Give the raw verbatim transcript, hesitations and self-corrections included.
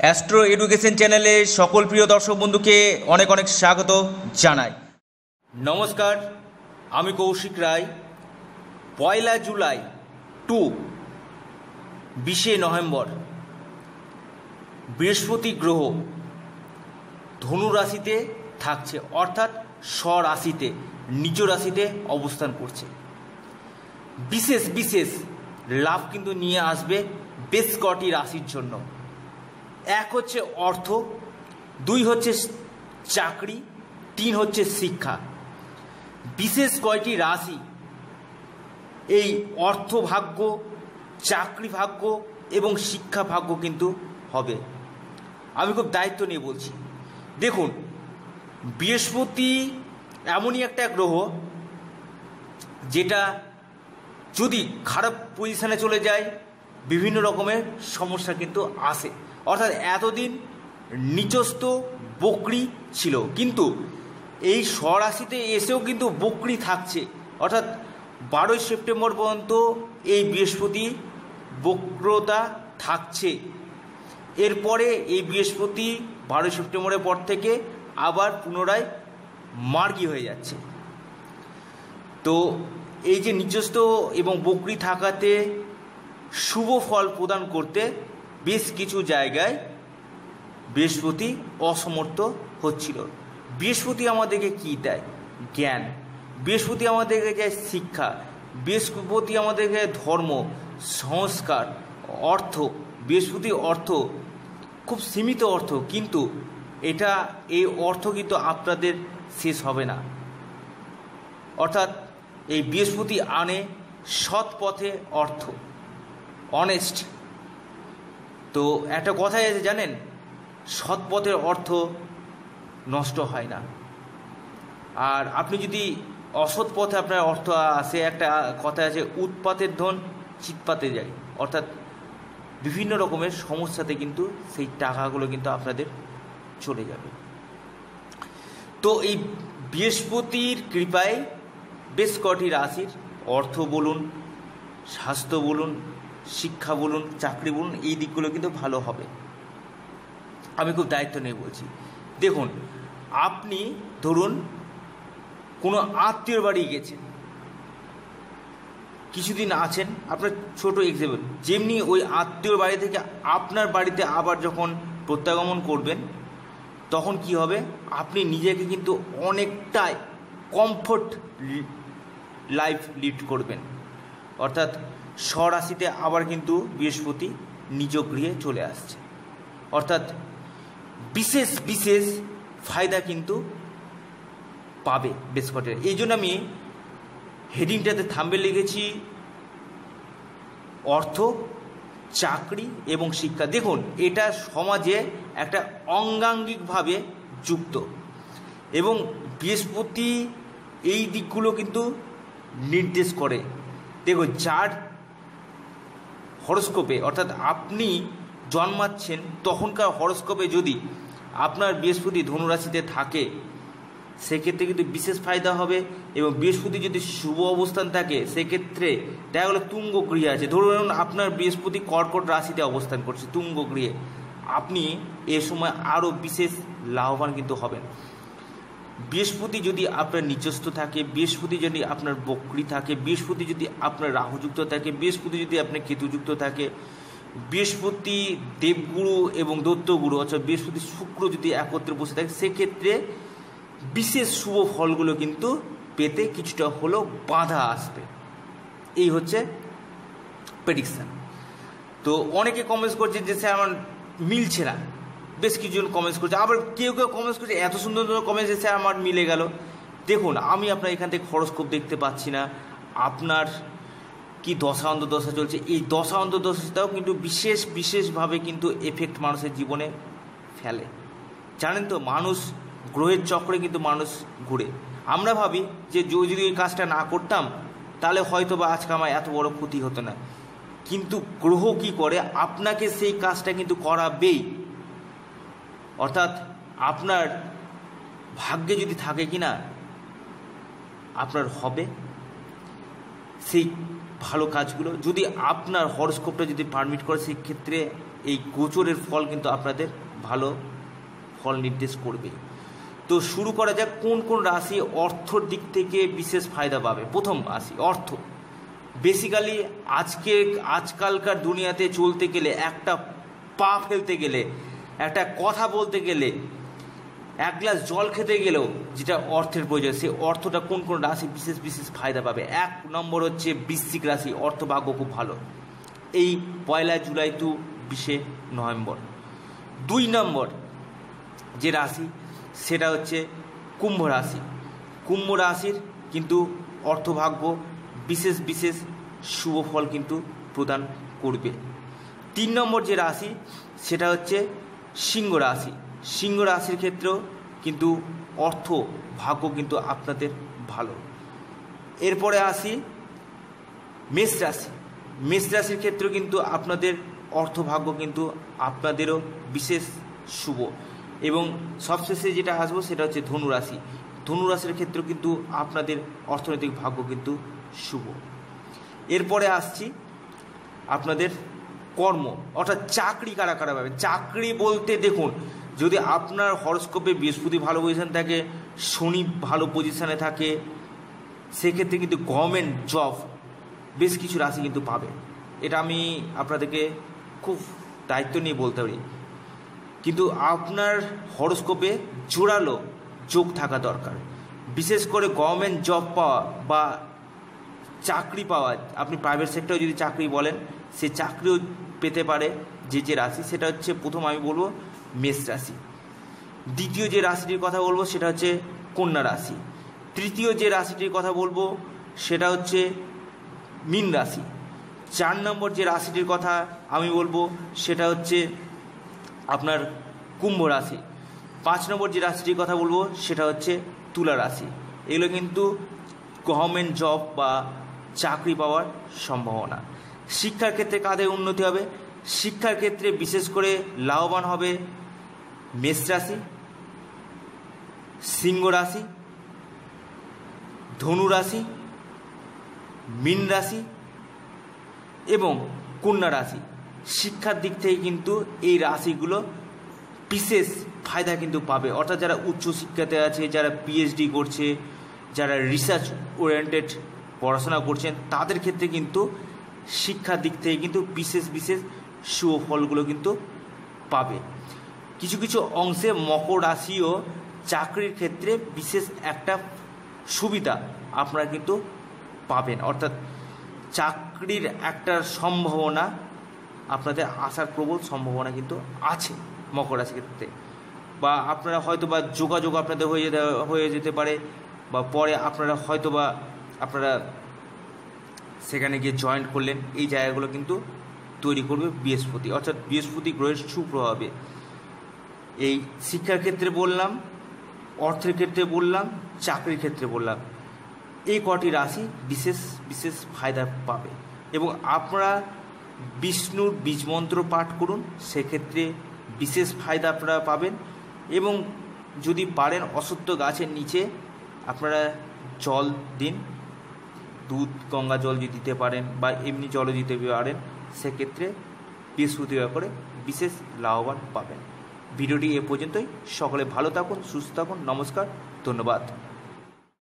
Astro education চ্যানেলে সকল প্রিয় দর্শক বন্ধুকে অনেক অনেক স্বাগত জানাই। নমস্কার, আমি কৌশিক রায়। পয়লা জুলাই টু বিশে নভেম্বর বৃহস্পতি গ্রহ ধনু রাশিতে থাকছে, অর্থাৎ স্বরাশিতে নিজ রাশিতে অবস্থান করছে। বিশেষ বিশেষ লাভ কিন্তু নিয়ে আসবে বেশ কটি রাশির জন্য। এক হচ্ছে অর্থ, দুই হচ্ছে চাকরি, তিন হচ্ছে শিক্ষা। বিশেষ কয়টি রাশি এই অর্থ ভাগ্য, চাকরি ভাগ্য এবং শিক্ষা ভাগ্য কিন্তু হবে। আমি খুব দায়িত্ব নিয়ে বলছি। দেখুন, বৃহস্পতি এমনই একটা গ্রহ যেটা যদি খারাপ পজিশানে চলে যায় বিভিন্ন রকমের সমস্যা কিন্তু আসে। অর্থাৎ এতদিন নিচস্থ বকরি ছিল, কিন্তু এই স্বরাশিতে এসেও কিন্তু বকরি থাকছে। অর্থাৎ বারোই সেপ্টেম্বর পর্যন্ত এই বৃহস্পতি বক্রতা থাকছে। এরপরে এই বৃহস্পতি বারোই সেপ্টেম্বরের পর থেকে আবার পুনরায় মার্গী হয়ে যাচ্ছে। তো এই যে নিচস্থ এবং বকরি থাকাতে শুভ ফল প্রদান করতে বেশ কিছু জায়গায় বৃহস্পতি অসমর্থ হচ্ছিল। বৃহস্পতি আমাদেরকে কী দেয়? জ্ঞান। বৃহস্পতি আমাদেরকে দেয় শিক্ষা। বৃহস্পতি আমাদেরকে ধর্ম, সংস্কার, অর্থ। বৃহস্পতি অর্থ খুব সীমিত অর্থ, কিন্তু এটা এই অর্থ কিন্তু আপনাদের শেষ হবে না। অর্থাৎ এই বৃহস্পতি আনে সৎ পথে অর্থ, অনেস্ট। তো একটা কথাই আছে জানেন, সৎ পথের অর্থ নষ্ট হয় না। আর আপনি যদি অসৎ পথে আপনার অর্থ আসে, একটা কথা আছে, উৎপাতের ধন চিৎপাতে যায়। অর্থাৎ বিভিন্ন রকমের সমস্যাতে কিন্তু সেই টাকাগুলো কিন্তু আপনাদের চলে যাবে। তো এই বৃহস্পতির কৃপায় বেশ কটি রাশির অর্থ বলুন, স্বাস্থ্য বলুন, শিক্ষা বলুন, চাকরি বলুন, এই দিকগুলো কিন্তু ভালো হবে। আমি খুব দায়িত্ব নিয়ে বলছি। দেখুন, আপনি ধরুন কোনো আত্মীয়র বাড়ি গেছেন, কিছুদিন আছেন, আপনার ছোট এক্সাম্পল, যেমনি ওই আত্মীয়র বাড়ি থেকে আপনার বাড়িতে আবার যখন প্রত্যাগমন করবেন, তখন কি হবে? আপনি নিজেকে কিন্তু অনেকটাই কমফোর্ট লাইফ লিড করবেন। অর্থাৎ স্বরাশিতে আবার কিন্তু বৃহস্পতি নিজ গৃহে চলে আসছে। অর্থাৎ বিশেষ বিশেষ ফায়দা কিন্তু পাবে বেশ কটা। এই জন্য আমি হেডিংটাতে থাম্বনেল লিখেছি অর্থ, চাকরি এবং শিক্ষা। দেখুন, এটা সমাজে একটা অঙ্গাঙ্গিকভাবে যুক্ত, এবং বৃহস্পতি এই দিকগুলো কিন্তু নির্দেশ করে। দেখুন, যার হরস্কোপে, অর্থাৎ আপনি জন্মাচ্ছেন তখনকার হরস্কোপে যদি আপনার বৃহস্পতি ধনুরাশিতে থাকে, সেক্ষেত্রে কিন্তু বিশেষ ফায়দা হবে। এবং বৃহস্পতি যদি শুভ অবস্থান থাকে, সেক্ষেত্রে দেখা গেলো তুঙ্গ গৃহে আছে, ধরুন আপনার বৃহস্পতি কর্কট রাশিতে অবস্থান করছে তুঙ্গ গৃহে, আপনি এ সময় আরও বিশেষ লাভবান কিন্তু হবেন। বৃহস্পতি যদি আপনার নিচস্থ থাকে, বৃহস্পতি যদি আপনার বক্রী থাকে, বৃহস্পতি যদি আপনার রাহুযুক্ত থাকে, বৃহস্পতি যদি আপনার কেতুযুক্ত থাকে, বৃহস্পতি দেবগুরু এবং দৈত্যগুরু, অর্থাৎ বৃহস্পতি শুক্র যদি একত্রে বসে থাকে, সেক্ষেত্রে বিশেষ শুভ ফলগুলো কিন্তু পেতে কিছুটা হলেও বাধা আসবে। এই হচ্ছে প্রেডিকশান। তো অনেকে কমেন্টস করছে যে স্যার আমার মিলছে না, বেশ কিছুজন কমেন্টস করছে, আবার কেউ কেউ কমেন্টস করছে এত সুন্দর সুন্দর কমেন্টস এসে আমার মিলে গেল। দেখুন, আমি আপনার এখান থেকে হরস্কোপ দেখতে পাচ্ছি না, আপনার কি দশা অন্তর্দশা চলছে, এই দশা অন্তর্দশাটাও কিন্তু বিশেষ বিশেষভাবে কিন্তু এফেক্ট মানুষের জীবনে ফেলে। জানেন তো, মানুষ গ্রহের চক্রে কিন্তু মানুষ ঘুরে। আমরা ভাবি যে যদি ওই কাজটা না করতাম তাহলে হয়তো বা আজকে আমার এত বড় ক্ষতি হতো না, কিন্তু গ্রহ কি করে, আপনাকে সেই কাজটা কিন্তু করাবেই। অর্থাৎ আপনার ভাগ্যে যদি থাকে কি না, আপনার হবে সেই ভালো কাজগুলো। যদি আপনার হরস্কোপটা যদি পারমিট করে, সেক্ষেত্রে এই গোচরের ফল কিন্তু আপনাদের ভালো ফল নির্দেশ করবে। তো শুরু করা যাক কোন কোন রাশি অর্থর দিক থেকে বিশেষ ফায়দা পাবে। প্রথম রাশি অর্থ। বেসিক্যালি আজকে আজকালকার দুনিয়াতে চলতে গেলে, একটা পা ফেলতে গেলে, একটা কথা বলতে গেলে, এক গ্লাস জল খেতে গেলেও যেটা অর্থের প্রয়োজন, সেই অর্থটা কোন কোন রাশি বিশেষ বিশেষ ফায়দা পাবে। এক নম্বর হচ্ছে বৃশ্চিক রাশি, অর্থভাগ্য খুব ভালো এই পয়লা জুলাই টু বিশে নভেম্বর। দুই নম্বর যে রাশি সেটা হচ্ছে কুম্ভ রাশি। কুম্ভ রাশির কিন্তু অর্থভাগ্য বিশেষ বিশেষ শুভ ফল কিন্তু প্রদান করবে। তিন নম্বর যে রাশি সেটা হচ্ছে সিংহ রাশি। সিংহ রাশির ক্ষেত্রেও কিন্তু অর্থ ভাগ্য কিন্তু আপনাদের ভালো। এরপরে আসি মেষ রাশি। মেষ রাশির ক্ষেত্রেও কিন্তু আপনাদের অর্থভাগ্য কিন্তু আপনাদেরও বিশেষ শুভ। এবং সবশেষে যেটা আসবো সেটা হচ্ছে ধনু রাশি। ধনু রাশির ক্ষেত্রেও কিন্তু আপনাদের অর্থনৈতিক ভাগ্য কিন্তু শুভ। এরপরে আসছি আপনাদের কর্ম, অর্থাৎ চাকরি কারা কারা পাবে। চাকরি বলতে দেখুন, যদি আপনার হরস্কোপে বৃহস্পতি ভালো পজিশন থাকে, শনি ভালো পজিশনে থাকে, সেক্ষেত্রে কিন্তু গভর্নমেন্ট জব বেশ কিছু রাশি কিন্তু পাবে। এটা আমি আপনাদেরকে খুব দায়িত্ব নিয়ে বলতে পারি। কিন্তু আপনার হরস্কোপে জোরালো যোগ থাকা দরকার। বিশেষ করে গভর্নমেন্ট জব পাওয়া বা চাকরি পাওয়া, আপনি প্রাইভেট সেক্টরে যদি চাকরি বলেন, সে চাকরিও পেতে পারে যে যে রাশি, সেটা হচ্ছে প্রথম আমি বলবো মেষ রাশি। দ্বিতীয় যে রাশিটির কথা বলবো সেটা হচ্ছে কন্যা রাশি। তৃতীয় যে রাশিটির কথা বলবো সেটা হচ্ছে মীন রাশি। চার নম্বর যে রাশিটির কথা আমি বলবো সেটা হচ্ছে আপনার কুম্ভ রাশি। পাঁচ নম্বর যে রাশিটির কথা বলবো সেটা হচ্ছে তুলা রাশি। এগুলো কিন্তু গভর্নমেন্ট জব বা চাকরি পাওয়ার সম্ভাবনা। শিক্ষার ক্ষেত্রে কাদের উন্নতি হবে? শিক্ষার ক্ষেত্রে বিশেষ করে লাভবান হবে মেষ রাশি, সিংহ রাশি, ধনু রাশি, মীন রাশি এবং কন্যা রাশি। শিক্ষার দিক থেকে কিন্তু এই রাশিগুলো বিশেষ ফায়দা কিন্তু পাবে। অর্থাৎ যারা উচ্চশিক্ষাতে আছে, যারা পিএইচডি করছে, যারা রিসার্চ ওরিয়েন্টেড পড়াশোনা করছেন, তাদের ক্ষেত্রে কিন্তু শিক্ষার দিক থেকে কিন্তু বিশেষ বিশেষ শুভ ফলগুলো কিন্তু পাবে। কিছু কিছু অংশে মকর রাশিও চাকরির ক্ষেত্রে বিশেষ একটা সুবিধা আপনারা কিন্তু পাবেন। অর্থাৎ চাকরির একটা সম্ভাবনা আপনাদের আসার প্রবল সম্ভাবনা কিন্তু আছে মকর রাশির ক্ষেত্রে। বা আপনারা হয়তো বা যোগাযোগ আপনাদের হয়ে যেতে হয়ে যেতে পারে, বা পরে আপনারা হয়তো বা আপনারা সেখানে গিয়ে জয়েন করলেন। এই জায়গাগুলো কিন্তু তৈরি করবে বৃহস্পতি, অর্থাৎ বৃহস্পতি গ্রহের সুপ্রভাবে। এই শিক্ষার ক্ষেত্রে বললাম, অর্থের ক্ষেত্রে বললাম, চাকরির ক্ষেত্রে বললাম, এই কটি রাশি বিশেষ বিশেষ ফায়দা পাবে। এবং আপনারা বিষ্ণুর বীজমন্ত্র পাঠ করুন, সেক্ষেত্রে বিশেষ ফায়দা আপনারা পাবেন। এবং যদি পারেন অশ্বত্থ গাছের নিচে আপনারা জল দিন, দুধ গঙ্গা জল যদি দিতে পারেন বা এমনি জলও দিতে পারেন, সেক্ষেত্রে বৃহস্পতিবার করে বিশেষ লাভবান পাবেন। ভিডিওটি এ পর্যন্তই। সকলে ভালো থাকুন, সুস্থ থাকুন। নমস্কার, ধন্যবাদ।